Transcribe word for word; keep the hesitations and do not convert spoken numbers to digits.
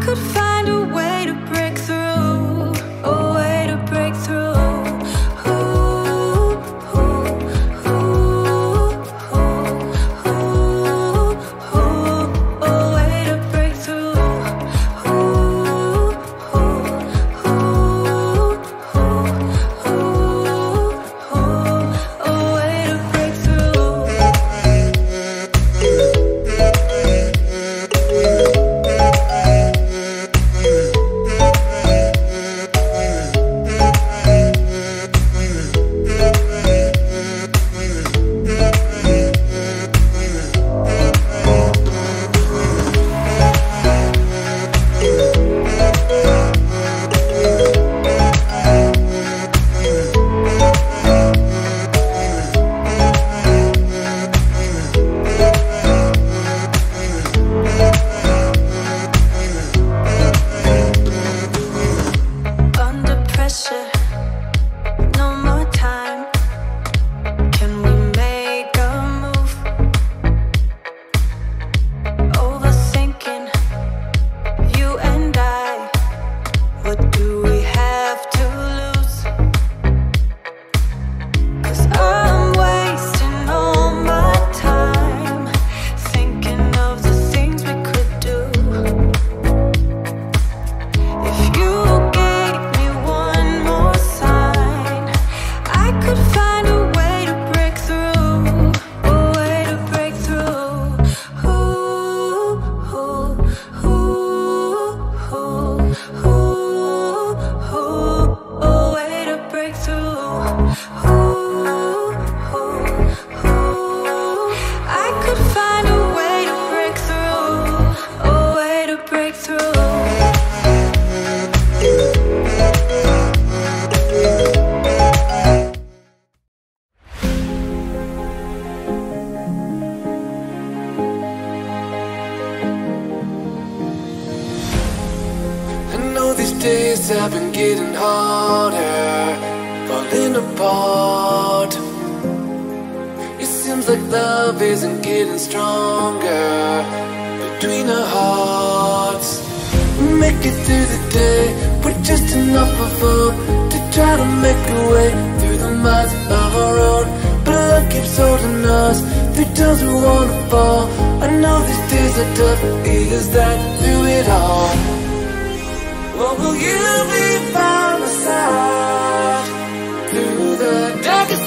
could find a way to break through, a way to break through. Days have been getting harder, falling apart. It seems like love isn't getting stronger between our hearts. We make it through the day with just enough of fun to try to make a way through the miles of our own. But love keeps holding us through times we wanna fall. I know these days are tough, is that through it all? Or will you be by my side through the darkest